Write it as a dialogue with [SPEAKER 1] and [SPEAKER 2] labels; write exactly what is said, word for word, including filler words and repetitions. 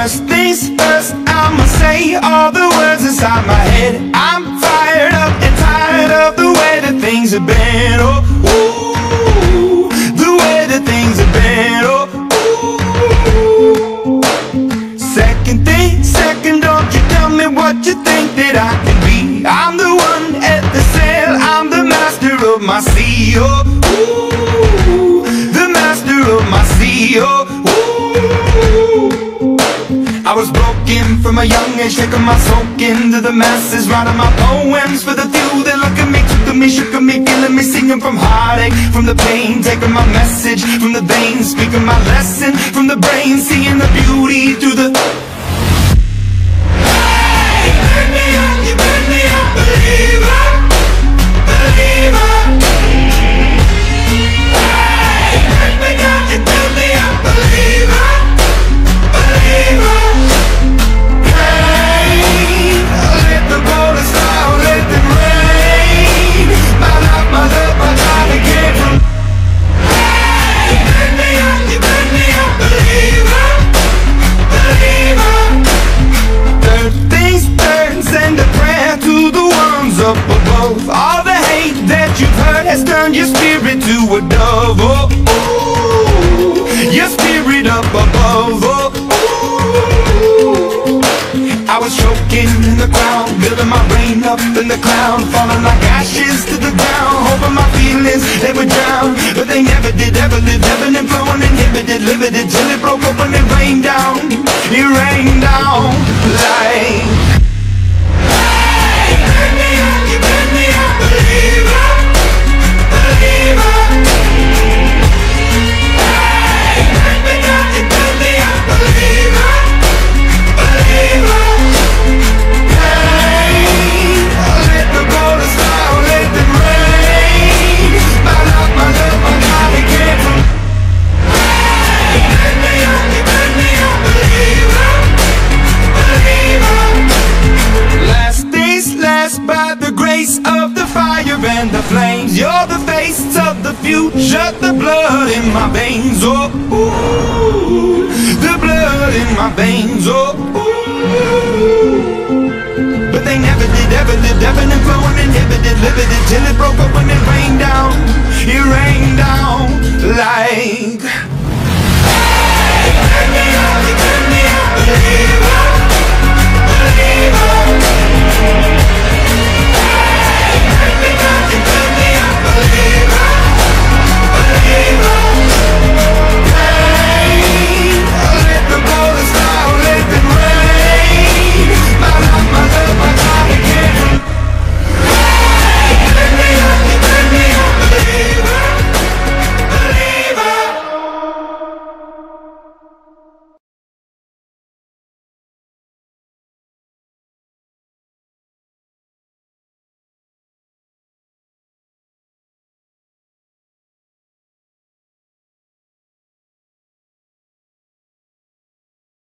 [SPEAKER 1] First things first, I'ma say all the words inside my head. I'm fired up and tired of the way that things have been. Oh, ooh, the way that things have been. Oh, ooh. Second thing, second, don't you tell me what you think that I can be. I'm the one at the sail, I'm the master of my sea. Oh, ooh, the master of my sea. Oh, I was broken from a young age, taking my soak into the masses, writing my poems for the few that look at me, took at me, shook at me, feeling me, singing from heartache, from the pain, taking my message from the veins, speaking my lesson from the brain, seeing the beauty through the... Hey, you burn me up, you burn me up, believer, believer. Hey, you burn me down, you burn me up, believer, believer. Up above, all the hate that you've heard has turned your spirit to a dove. Oh, ooh, your spirit up above. Oh, ooh. I was choking in the ground, building my brain up in the cloud, falling like ashes to the ground, hoping my feelings they would drown, but they never did. Ever lived, ebbing and flowing, inhibited, limited, till it broke up and it rained down. It rained down like... of the fire and the flames, you're the face of the future, the blood in my veins. Oh, ooh, the blood in my veins. Oh, ooh. But they never did, ever lived, ebbing and flowing, inhibited, limited, till it